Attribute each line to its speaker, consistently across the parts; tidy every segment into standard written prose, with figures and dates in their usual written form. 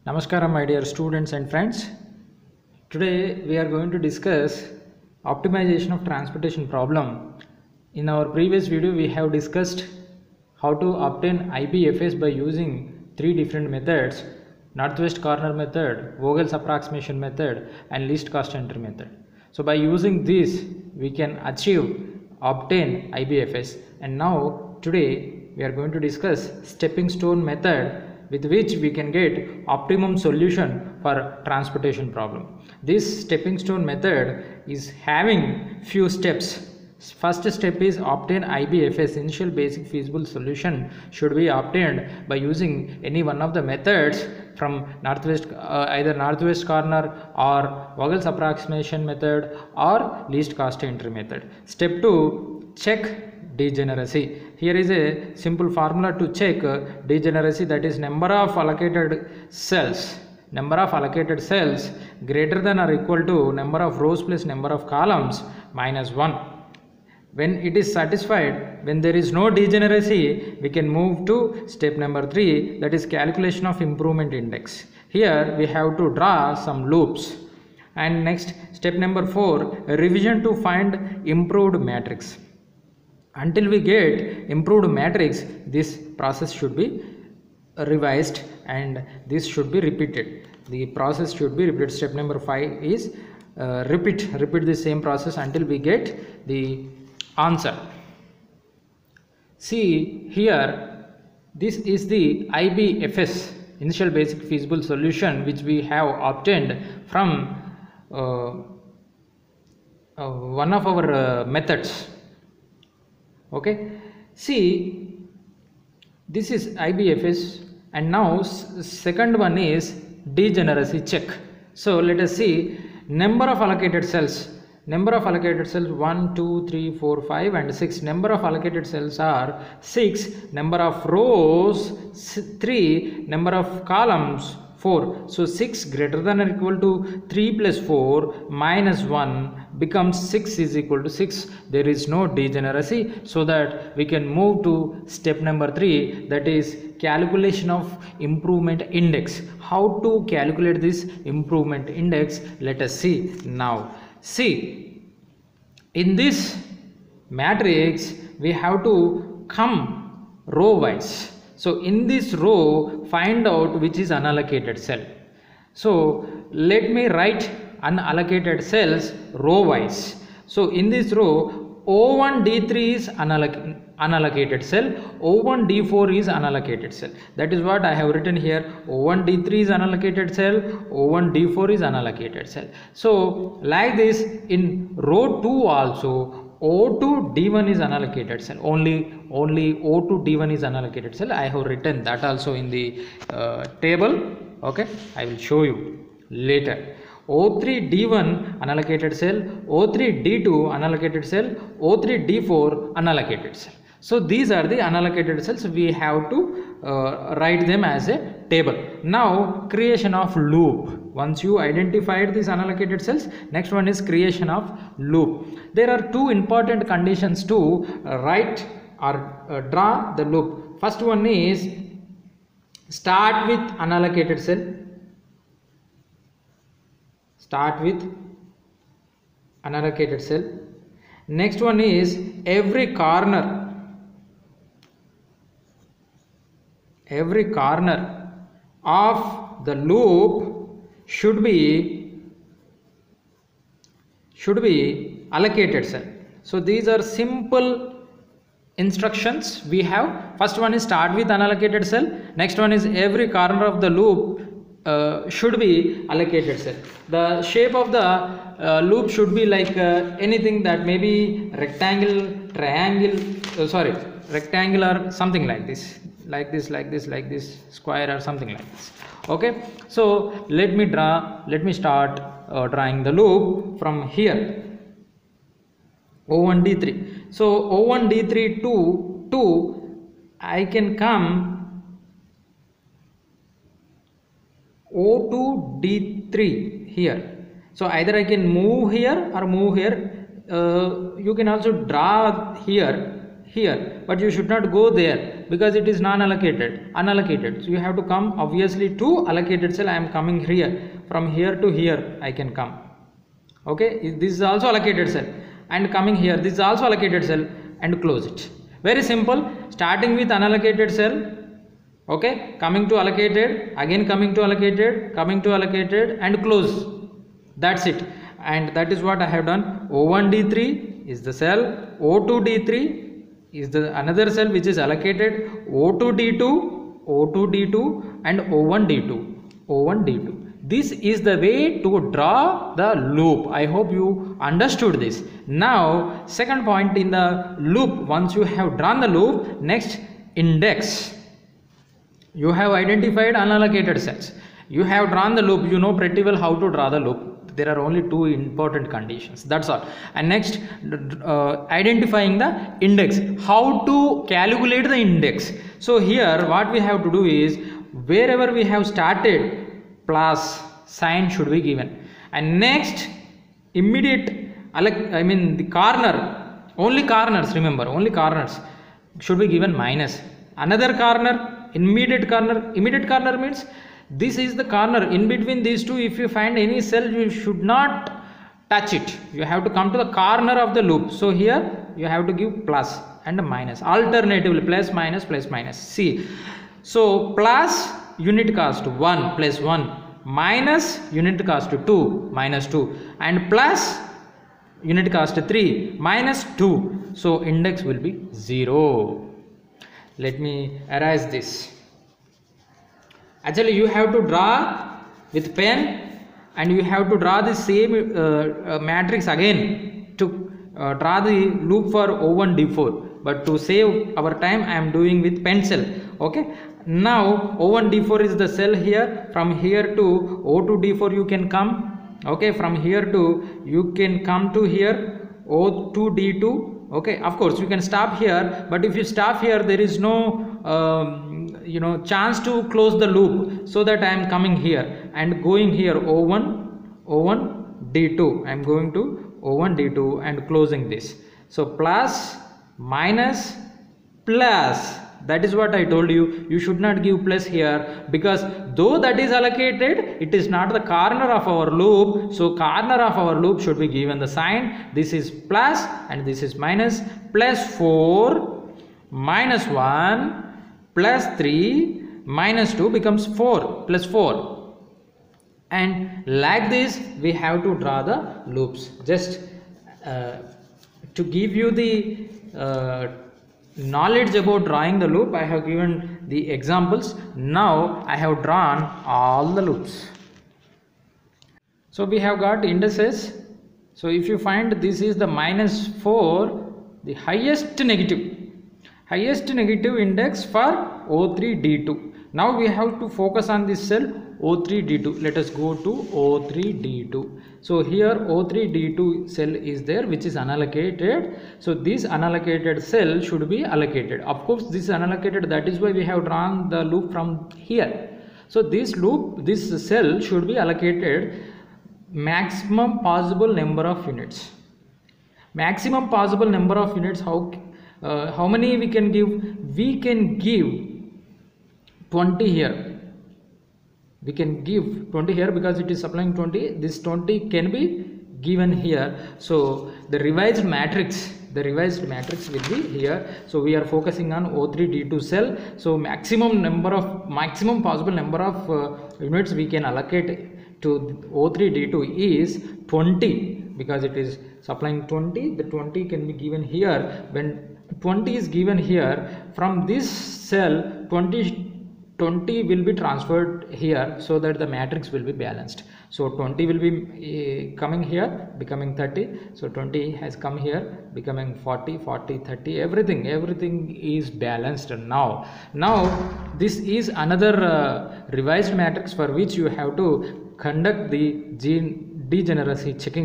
Speaker 1: Namaskaram, my dear students and friends. Today we are going to discuss optimization of transportation problem. In our previous video, we have discussed how to obtain IBFS by using three different methods: northwest corner method, Vogel's approximation method, and least cost entry method. So by using this, we can obtain IBFS. And now today we are going to discuss stepping stone method, with which we can get optimum solution for transportation problem. This stepping stone method is having few steps. First step is obtain IBFS, initial basic feasible solution should be obtained by using any one of the methods from either northwest corner or Vogel's approximation method or least cost entry method. Step 2, check degeneracy. Here is a simple formula to check degeneracy, that is number of allocated cells greater than or equal to number of rows plus number of columns minus 1. When it is satisfied, when there is no degeneracy, we can move to step number 3, that is calculation of improvement index. Here we have to draw some loops. And next, step number 4, revision to find improved matrix. Until we get improved matrix, this process should be revised and this should be repeated. The process should be repeated. Step number 5 is repeat the same process until we get the answer. See here, this is the IBFS, initial basic feasible solution, which we have obtained from one of our methods. Okay, see, this is IBFS, and now second one is degeneracy check. So let us see number of allocated cells. 1, 2, 3, 4, 5 and 6. Number of allocated cells are 6. Number of rows 3. Number of columns 4. So 6 greater than or equal to 3 plus 4 minus 1 becomes 6 is equal to 6. There is no degeneracy, so that we can move to step number 3, that is calculation of improvement index. How to calculate this improvement index? Let us see now. See, in this matrix we have to come row wise. So in this row, find out which is unallocated cell. So let me write unallocated cells row wise. So in this row, O1 D3 is unallocated cell, O1 D4 is unallocated cell. That is what I have written here. O1 D3 is unallocated cell, O1 D4 is unallocated cell. So like this, in row 2 also, O2 D1 is unallocated cell. Only O2 D1 is unallocated cell. I have written that also in the table. Okay, I will show you later. O3 D1 unallocated cell, O3 D2 unallocated cell, O3 D4 unallocated cell. So these are the unallocated cells. We have to write them as a table. Now creation of loop. Once you identified these unallocated cells, next one is creation of loop. There are two important conditions to write or draw the loop. First one is start with unallocated cell. Start with unallocated cell. Next one is every corner of the loop should be allocated cell. So these are simple instructions we have. First one is start with unallocated cell. Next one is every corner of the loop should be allocated cell. The shape of the loop should be like anything that may be rectangle, triangle, rectangular, something like this, square or something like this. Okay, so let me start drawing the loop from here. O1 D3. So O1 D3 to I can come O2 D3 here. So either I can move here or move here. You can also draw here here, but you should not go there because it is unallocated. So you have to come obviously to allocated cell. I am coming here, from here to here I can come. Okay, this is also allocated cell, and coming here, this is also allocated cell, and close it. Very simple. Starting with unallocated cell, okay, coming to allocated, again coming to allocated, and close. That's it. And that is what I have done. O1D3 is the cell, O2D3 is the another cell which is allocated, O2D2, and O1D2. This is the way to draw the loop. I hope you understood this. Now, second point in the loop, once you have drawn the loop, next, index. You have identified unallocated cells. You have drawn the loop. You know pretty well how to draw the loop. There are only two important conditions. That's all. And next, identifying the index. How to calculate the index. So here, what we have to do is, wherever we have started, plus sign should be given. And next, immediate, the corner, only corners, remember, only corners should be given minus. Another corner, immediate corner means this is the corner. In between these two, if you find any cell, you should not touch it. You have to come to the corner of the loop. So here you have to give plus and minus, alternatively plus minus. See, so plus unit cost 1 plus 1, minus unit cost 2 minus 2, and plus unit cost 3 minus 2. So index will be 0. Let me erase this. Actually, you have to draw with pen, and you have to draw the same matrix again to draw the loop for O1D4. But to save our time, I am doing with pencil. Okay. Now O1D4 is the cell here. From here to O2D4 you can come. Okay. From here to you can come to here O2D2. Okay. Of course you can stop here, but if you stop here, there is no chance to close the loop, so that I am coming here and going here O1D2. I am going to O1D2 and closing this. So plus minus plus. That is what I told you. You should not give plus here, because though that is allocated, it is not the corner of our loop. So corner of our loop should be given the sign. This is plus and this is minus. Plus 4 minus 1 plus 3 minus 2 becomes 4 plus 4. And like this we have to draw the loops. Just to give you the knowledge about drawing the loop, I have given the examples. Now I have drawn all the loops. So we have got indices. So if you find this is the minus 4, the highest negative index for O3D2. Now we have to focus on this cell O3D2. Let us go to O3D2. So here O3D2 cell is there, which is unallocated. So this unallocated cell should be allocated. Of course this is unallocated, that is why we have drawn the loop from here. So this cell should be allocated maximum possible number of units. Maximum possible number of units, how many we can give? We can give 20 here. We can give 20 here because it is supplying 20. This 20 can be given here. So the revised matrix will be here. So we are focusing on O3D2 cell. So maximum possible number of units we can allocate to O3D2 is 20, because it is supplying 20. The 20 can be given here. When 20 is given here, from this cell 20 will be transferred here, so that the matrix will be balanced. So 20 will be coming here, becoming 30. So 20 has come here, becoming 40, 30. Everything is balanced now. This is another revised matrix for which you have to conduct the gene degeneracy checking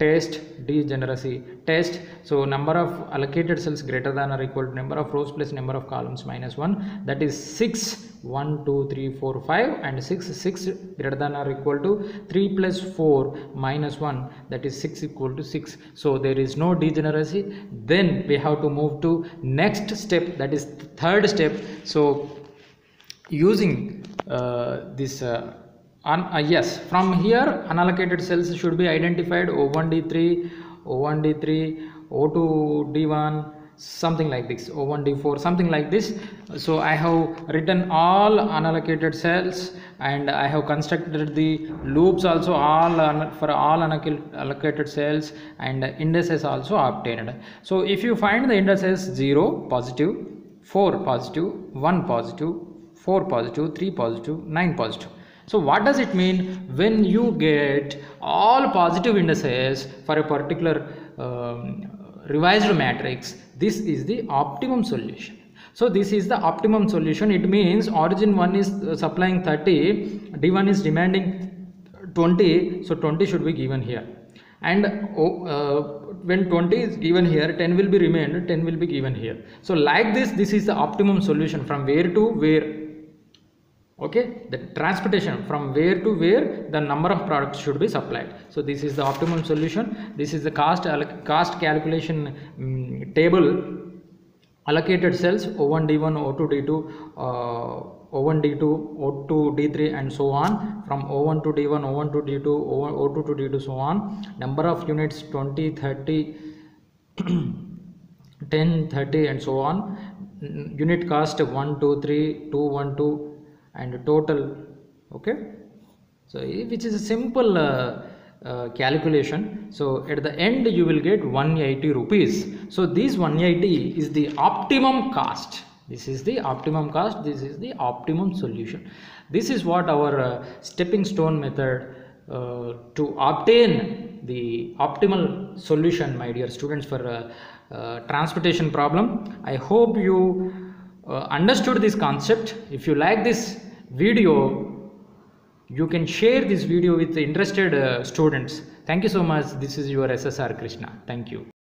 Speaker 1: test, degeneracy, test. So number of allocated cells greater than or equal to number of rows plus number of columns minus 1, that is 6. 1 2 3 4 5 and 6 greater than or equal to 3 plus 4 minus 1, that is 6 equal to 6. So there is no degeneracy. Then we have to move to next step, that is the third step. So using this yes, from here unallocated cells should be identified: O1D3, O1D3, O2D1, something like this, O1D4, something like this. So I have written all unallocated cells and I have constructed the loops also for all unallocated cells, and indices also obtained. So if you find the indices 0 positive, 4 positive, 1 positive, 4 positive, 3 positive, 9 positive. So what does it mean when you get all positive indices for a particular revised matrix? This is the optimum solution. So this is the optimum solution. It means origin 1 is supplying 30, D1 is demanding 20, so 20 should be given here, and when 20 is given here, 10 will be remained, 10 will be given here. So like this is the optimum solution from where to where. Okay, the transportation from where to where the number of products should be supplied. So this is the optimum solution. This is the cost calculation table. Allocated cells O1D1, O2D2, O1D2, O2D3 and so on, from O1 to D1, O1 to D2, O2 to D2, so on. Number of units 20, 30, 10, 30 and so on. Unit cost 1, 2, 3, 2, 1, 2 and total. Okay, so which is a simple calculation. So at the end you will get 180 rupees. So this 180 is the optimum cost. This is the optimum cost. This is the optimum solution. This is what our stepping stone method to obtain the optimal solution, my dear students, for transportation problem. I hope you understood this concept. If you like this video, you can share this video with interested students. Thank you so much. This is your SSR Krishna. Thank you.